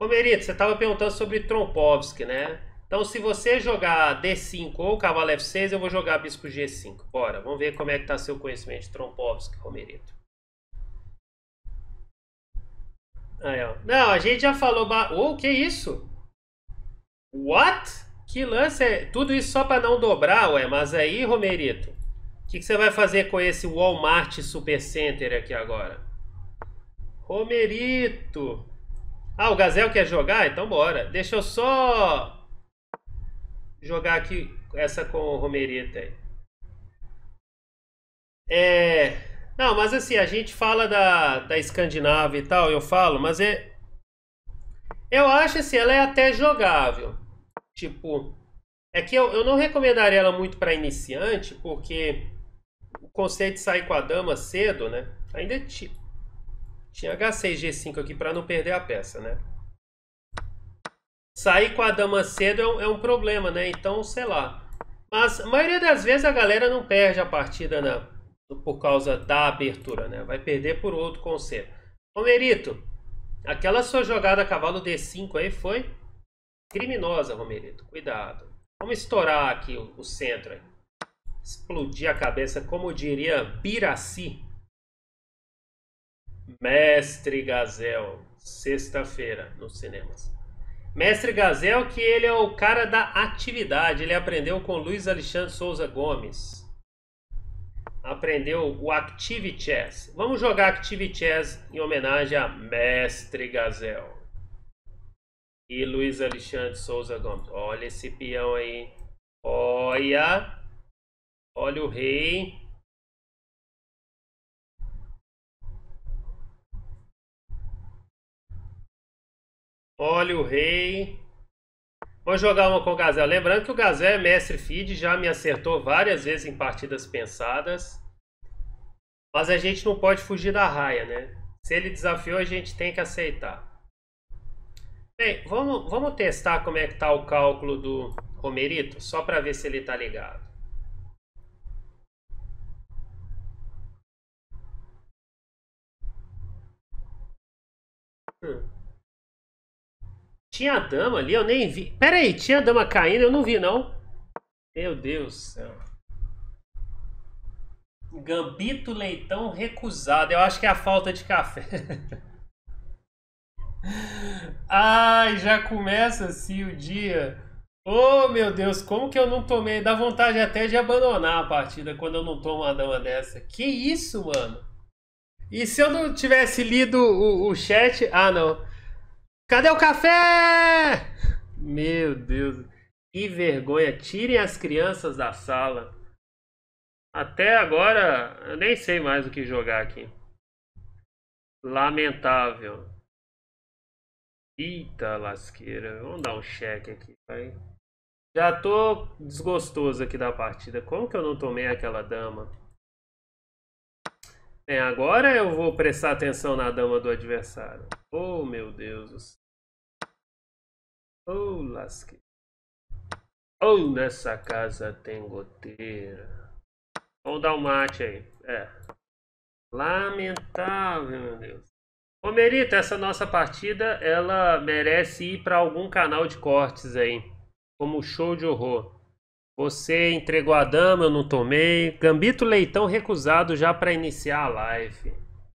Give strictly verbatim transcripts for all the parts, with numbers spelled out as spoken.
Ô Merito, você estava perguntando sobre Trompovski, né? Então, se você jogar D cinco ou cavalo F seis, eu vou jogar bispo G cinco. Bora, vamos ver como é que tá seu conhecimento de Trompovski, Romerito. Aí, ó. Não, a gente já falou... Ba... Oh, que isso? What? Que lance é... Tudo isso só para não dobrar, ué. Mas aí, Romerito, o que, que você vai fazer com esse Walmart Supercenter aqui agora? Romerito... Ah, o Gazel quer jogar? Então bora. Deixa eu só jogar aqui essa com o Romerito aí. É... Não, mas assim, a gente fala da, da Escandinávia e tal, eu falo, mas é... Eu acho assim, ela é até jogável. Tipo, é que eu, eu não recomendaria ela muito para iniciante, porque o conceito de sair com a dama cedo, né? Ainda t... tinha H seis G cinco aqui para não perder a peça, né? Sair com a dama cedo é um, é um problema, né? Então, sei lá. Mas a maioria das vezes a galera não perde a partida na, por causa da abertura, né? Vai perder por outro conceito. Ô Merito, aquela sua jogada cavalo D cinco aí foi criminosa, Romerito. Cuidado. Vamos estourar aqui o, o centro aí. Explodir a cabeça, como diria Biraci. Mestre Gazel. Sexta-feira nos cinemas. Mestre Gazel, que ele é o cara da atividade. Ele aprendeu com Luiz Alexandre Souza Gomes. Aprendeu o Active Chess. Vamos jogar Active Chess em homenagem a Mestre Gazel. E Luiz Alexandre Souza Gomes. Olha esse peão aí. Olha. Olha o rei. Olha o rei. Vou jogar uma com o Gazel. Lembrando que o Gazel é mestre feed, já me acertou várias vezes em partidas pensadas. Mas a gente não pode fugir da raia, né? Se ele desafiou, a gente tem que aceitar. Bem, vamos, vamos testar como é que tá o cálculo do Romerito, só para ver se ele tá ligado. Hum. Tinha a dama ali, eu nem vi. Pera aí, tinha a dama caindo, eu não vi não. Meu Deus do céu. Gambito Leitão recusado. Eu acho que é a falta de café. Ai, já começa assim o dia. Oh, meu Deus, como que eu não tomei? Dá vontade até de abandonar a partida quando eu não tomo uma dama dessa. Que isso, mano? E se eu não tivesse lido o, o chat? Ah, não. Cadê o café? Meu Deus. Que vergonha. Tirem as crianças da sala. Até agora, eu nem sei mais o que jogar aqui. Lamentável. Eita lasqueira. Vamos dar um cheque aqui, vai. Já tô desgostoso aqui da partida. Como que eu não tomei aquela dama? Bem, agora eu vou prestar atenção na dama do adversário. Oh, meu Deus. Oh, lasqueira. Oh, nessa casa tem goteira. Vamos dar um mate aí. É. Lamentável, meu Deus. Ô Merita, essa nossa partida, ela merece ir para algum canal de cortes aí. Como show de horror. Você entregou a dama, eu não tomei. Gambito Leitão recusado já para iniciar a live.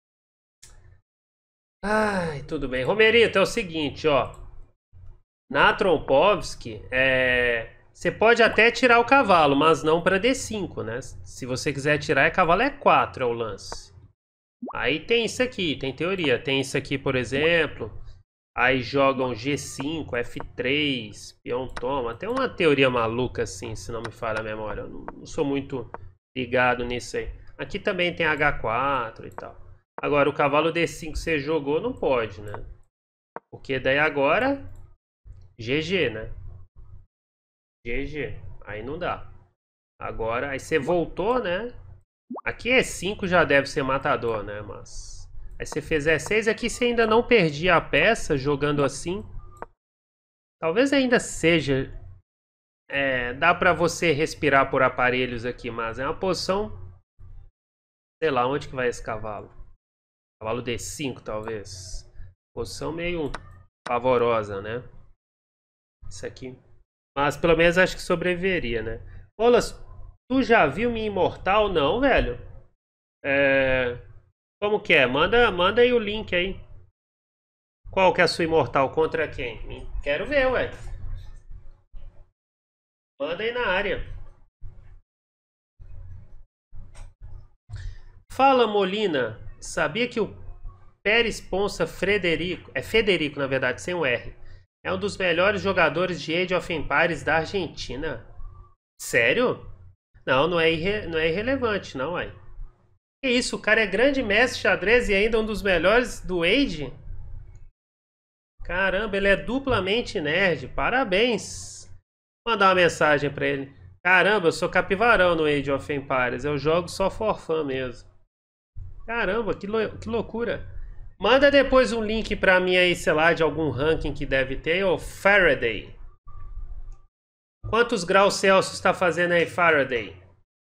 Ai, tudo bem. Romerito, é o seguinte, ó. Na Trompovski, é... você pode até tirar o cavalo, mas não para D cinco, né? Se você quiser tirar, é cavalo é quatro, é o lance. Aí tem isso aqui, tem teoria. Tem isso aqui, por exemplo. Aí jogam G cinco, F três, peão toma. Tem uma teoria maluca assim, se não me falha a memória. Eu não, não sou muito ligado nisso aí. Aqui também tem H quatro e tal. Agora, o cavalo D cinco você jogou, não pode, né? Porque daí agora... G G, né? G G. Aí não dá. Agora, aí você voltou, né? Aqui E cinco já deve ser matador, né? Mas... Aí você fez E seis, aqui você ainda não perdia a peça jogando assim. Talvez ainda seja... É, dá pra você respirar por aparelhos aqui, mas é uma posição... Sei lá, onde que vai esse cavalo? Cavalo D cinco, talvez. Posição meio pavorosa, né? Isso aqui. Mas pelo menos acho que sobreviveria, né? Olas, tu já viu minha imortal? Não, velho. É... Como que é? Manda, manda aí o link aí. Qual que é a sua imortal? Contra quem? Quero ver, ué. Manda aí na área. Fala, Molina. Sabia que o Pérez Ponça Frederico, é Federico na verdade, sem o R, é um dos melhores jogadores de Age of Empires da Argentina? Sério? Não, não é, irre, não é irrelevante, não, ué. Que isso, o cara é grande mestre de xadrez e ainda um dos melhores do Age? Caramba, ele é duplamente nerd. Parabéns. Vou mandar uma mensagem pra ele. Caramba, eu sou capivarão no Age of Empires. Eu jogo só for fun mesmo. Caramba, que, lou que loucura. Manda depois um link pra mim aí, sei lá, de algum ranking que deve ter. Ô, Faraday. Quantos graus Celsius está fazendo aí, Faraday?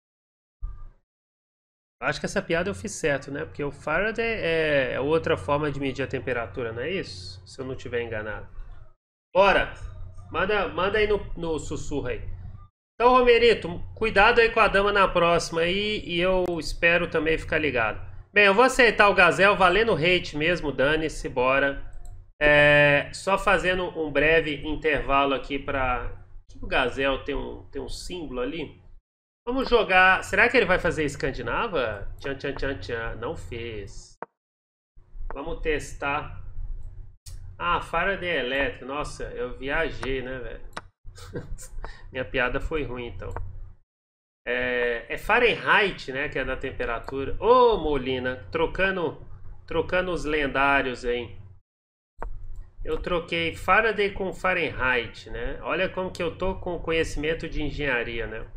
Acho que essa piada eu fiz certo, né? Porque o Faraday é, é outra forma de medir a temperatura, não é isso? Se eu não estiver enganado. Bora! Manda, manda aí no, no sussurro aí. Então, Romerito, cuidado aí com a dama na próxima aí. E eu espero também ficar ligado. Bem, eu vou aceitar o Gazel valendo hate mesmo, dane-se, bora. É, só fazendo um breve intervalo aqui pra... O Gazel tem um, tem um símbolo ali. Vamos jogar... Será que ele vai fazer Escandinava? Tchan, tchan, tchan, tchan. Não fez. Vamos testar. Ah, Faraday elétrico. Nossa, eu viajei, né, velho? Minha piada foi ruim, então. É, é Fahrenheit, né, que é da temperatura. Ô, oh, Molina, trocando, trocando os lendários aí. Eu troquei Faraday com Fahrenheit, né? Olha como que eu tô com conhecimento de engenharia, né?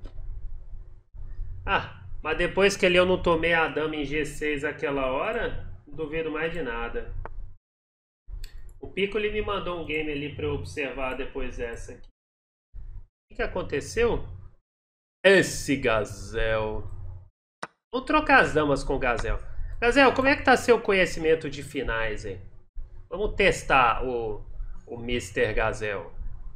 Ah, mas depois que ali eu não tomei a dama em G seis aquela hora, não duvido mais de nada. O Piccoli me mandou um game ali pra eu observar depois dessa aqui. O que, que aconteceu? Esse Gazel. Vamos trocar as damas com o Gazel. Gazel, como é que tá seu conhecimento de finais aí? Vamos testar o, o mister Gazel.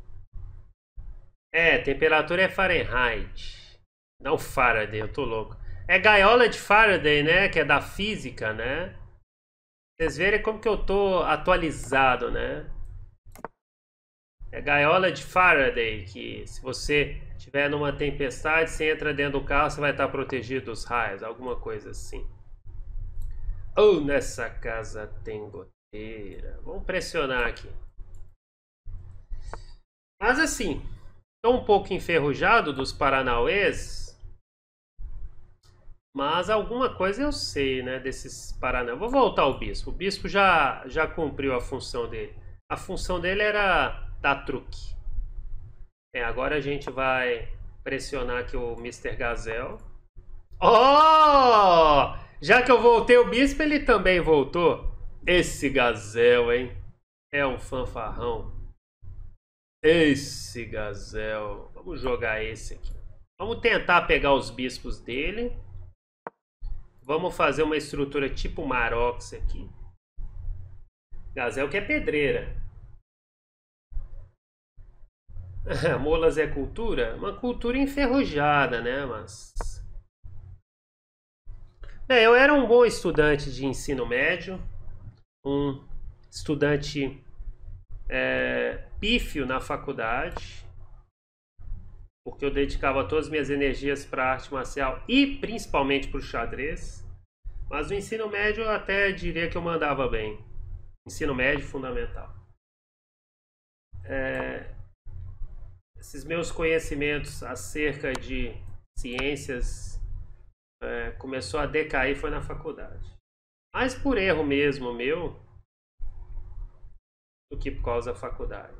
É, temperatura é Fahrenheit. Não Faraday, eu tô louco. É gaiola de Faraday, né? Que é da física, né? Vocês verem como que eu tô atualizado, né? É gaiola de Faraday, que se você estiver numa tempestade, você entra dentro do carro, você vai estar protegido dos raios, alguma coisa assim. Ou oh, nessa casa tem goteira. Vamos pressionar aqui. Mas assim, estou um pouco enferrujado dos paranauês. Mas alguma coisa eu sei, né, desses Paraná. Vou voltar ao bispo. O bispo já, já cumpriu a função dele. A função dele era dar truque. É, agora a gente vai pressionar aqui o mister Gazel. Oh! Já que eu voltei o bispo, ele também voltou. Esse Gazel, hein? É um fanfarrão. Esse Gazel. Vamos jogar esse aqui. Vamos tentar pegar os bispos dele. Vamos fazer uma estrutura tipo Marox aqui. Gazel que é pedreira. Molas é cultura? Uma cultura enferrujada, né? Mas... Bem, eu era um bom estudante de ensino médio. Um estudante é, pífio na faculdade. Porque eu dedicava todas as minhas energias para a arte marcial e principalmente para o xadrez. Mas no ensino médio eu até diria que eu mandava bem. Ensino médio fundamental. É, esses meus conhecimentos acerca de ciências é, começou a decair foi na faculdade. Mais por erro mesmo meu do que por causa da faculdade.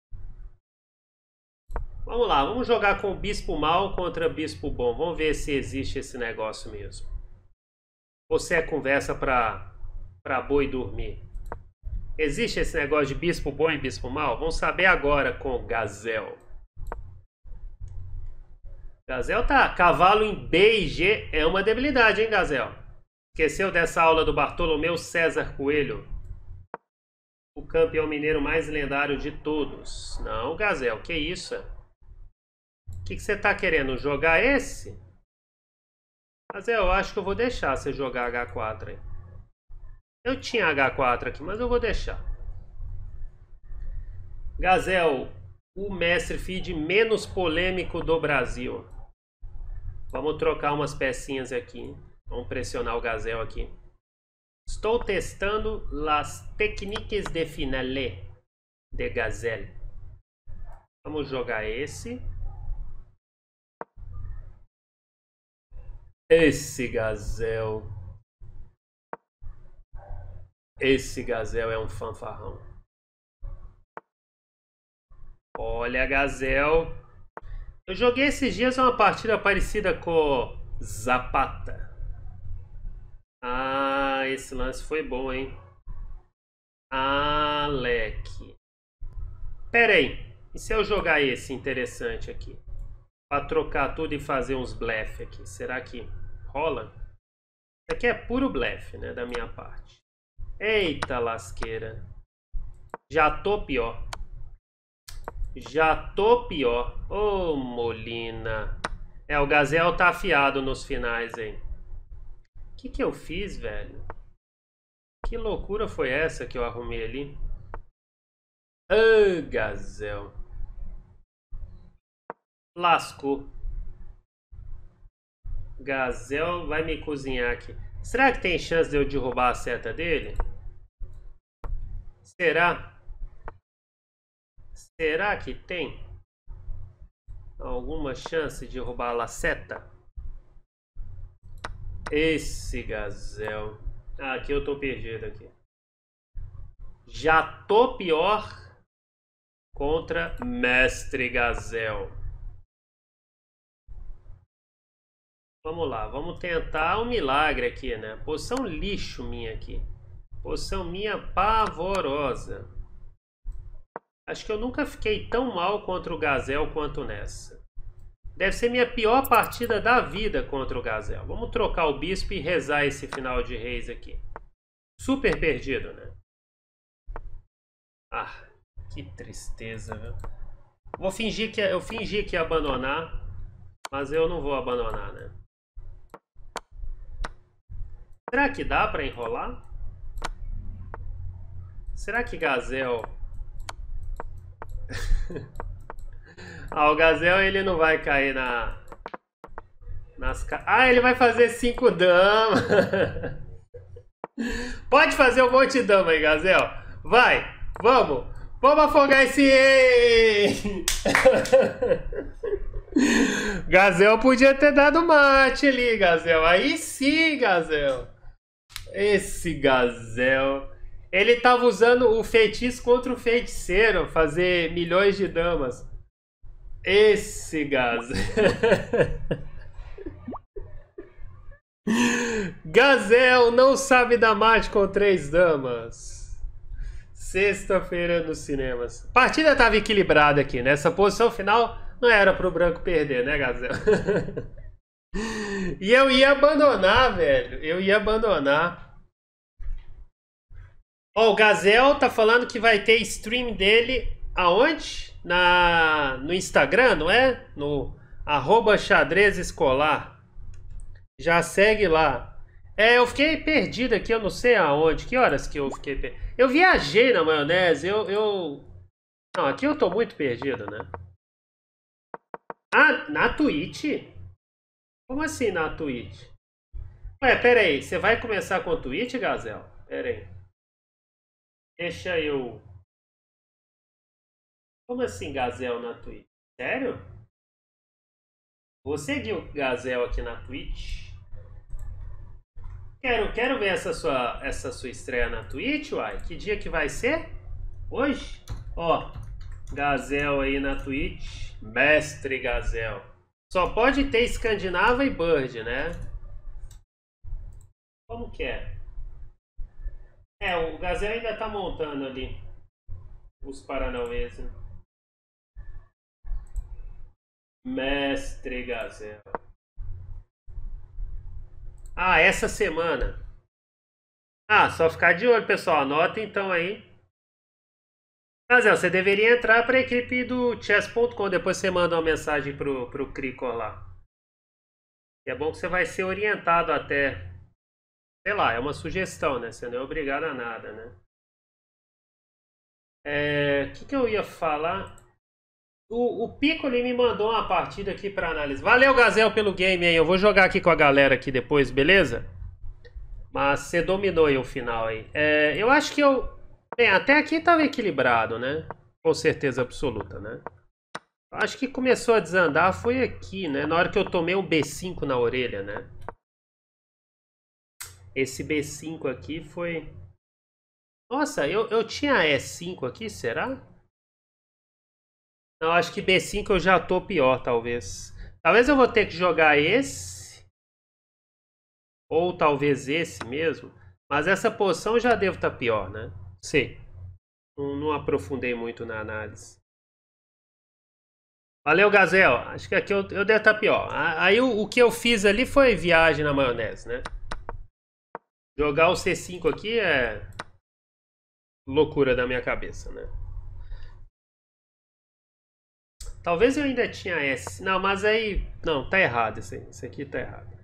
Vamos lá, vamos jogar com o bispo mal contra bispo bom. Vamos ver se existe esse negócio mesmo. Ou se é conversa pra, pra boi dormir. Existe esse negócio de bispo bom e bispo mal? Vamos saber agora com o Gazel. Gazel tá. Cavalo em B e G é uma debilidade, hein, Gazel? Esqueceu dessa aula do Bartolomeu César Coelho? o campeão mineiro mais lendário de todos. Não, Gazel, que isso? O que, que você tá querendo? Jogar esse? Gazel, eu acho que eu vou deixar você jogar agá quatro aí. Eu tinha agá quatro aqui, mas eu vou deixar. Gazel, o mestre feed menos polêmico do Brasil. Vamos trocar umas pecinhas aqui. Vamos pressionar o Gazel aqui. Estou testando las técnicas de finale de Gazelle. Vamos jogar esse. Esse Gazel. Esse Gazel é um fanfarrão. Olha, Gazel. Eu joguei esses dias uma partida parecida com Zapata. Ah, esse lance foi bom, hein? Alec. Pera aí. E se eu jogar esse interessante aqui? Pra trocar tudo e fazer uns blefe aqui. Será que rola? Isso aqui é puro blefe, né? Da minha parte. Eita lasqueira. Já tô pior. Já tô pior. Ô, oh, Molina. É, o Gazel tá afiado nos finais aí. O que que eu fiz, velho? Que loucura foi essa que eu arrumei ali? Ah, oh, Gazel. Lascou. Gazel vai me cozinhar aqui. Será que tem chance de eu derrubar a seta dele? Será? Será que tem alguma chance de roubar a seta? Esse Gazel. Ah, aqui eu tô perdido aqui. Já tô pior contra Mestre Gazel. Vamos lá, vamos tentar um milagre aqui, né? Poção lixo minha aqui. Poção minha pavorosa. Acho que eu nunca fiquei tão mal contra o Gazel quanto nessa. Deve ser minha pior partida da vida contra o Gazel. Vamos trocar o bispo e rezar esse final de reis aqui. Super perdido, né? Ah, que tristeza, viu? Vou fingir que eu fingi que ia abandonar, mas eu não vou abandonar, né? Será que dá pra enrolar? Será que Gazel... Ah, o Gazel ele não vai cair na... Nas... Ah, ele vai fazer cinco damas. Pode fazer um monte de dama aí, Gazel. Vai, vamos. Vamos afogar esse... Gazel podia ter dado mate ali, Gazel. Aí sim, Gazel. Esse Gazel... Ele tava usando o feitiço contra o feiticeiro, fazer milhões de damas. Esse Gazel. Gazel não sabe dar mate com três damas. Sexta-feira nos cinemas. A partida tava equilibrada aqui, né? Essa posição final não era pro branco perder, né, Gazel? E eu ia abandonar, velho. Eu ia abandonar. Ó, oh, o Gazel tá falando que vai ter stream dele aonde? Na, no Instagram, não é? No arroba xadrez escolar. Já segue lá. É, eu fiquei perdido aqui, eu não sei aonde. Que horas que eu fiquei perdido? Eu viajei na maionese, eu, eu... Não, aqui eu tô muito perdido, né? Ah, na Twitch? Como assim na Twitch? Ué, pera aí, você vai começar com a Twitch, Gazel? Pera aí. Deixa eu... Como assim Gazel na Twitch? Sério? Vou seguir o Gazel aqui na Twitch. Quero, quero ver essa sua, essa sua estreia na Twitch, uai. Que dia que vai ser? Hoje? Ó, Gazel aí na Twitch. Mestre Gazel. Só pode ter Escandinava e Bird, né? Como que é? É, o Gazel ainda tá montando ali os paranauês, né? Mestre Gazel. Ah, essa semana. Ah, só ficar de olho, pessoal. Anota então aí. Gazel, você deveria entrar para a equipe do chess ponto com. Depois você manda uma mensagem pro, pro Cricor lá. É bom que você vai ser orientado até. Sei lá, é uma sugestão, né? Você não é obrigado a nada, né? É, o que, que eu ia falar? O, o Piccoli me mandou uma partida aqui para análise. Valeu, Gazel, pelo game aí. Eu vou jogar aqui com a galera aqui depois, beleza? Mas você dominou aí o final aí. É, eu acho que eu... Bem, até aqui tava equilibrado, né? Com certeza absoluta, né? Acho que começou a desandar foi aqui, né? Na hora que eu tomei um B cinco na orelha, né? Esse B cinco aqui foi... Nossa, eu, eu tinha E cinco aqui, será? Não, acho que B cinco eu já tô pior, talvez. Talvez eu vou ter que jogar esse. Ou talvez esse mesmo. Mas essa posição eu já devo estar pior, né? Sei. Não, não aprofundei muito na análise. Valeu, Gazel. Acho que aqui eu, eu devo estar pior. Aí o, o que eu fiz ali foi viagem na maionese, né? Jogar o C cinco aqui é loucura da minha cabeça, né? Talvez eu ainda tinha S. Não, mas aí... Não, tá errado esse, esse aqui tá errado.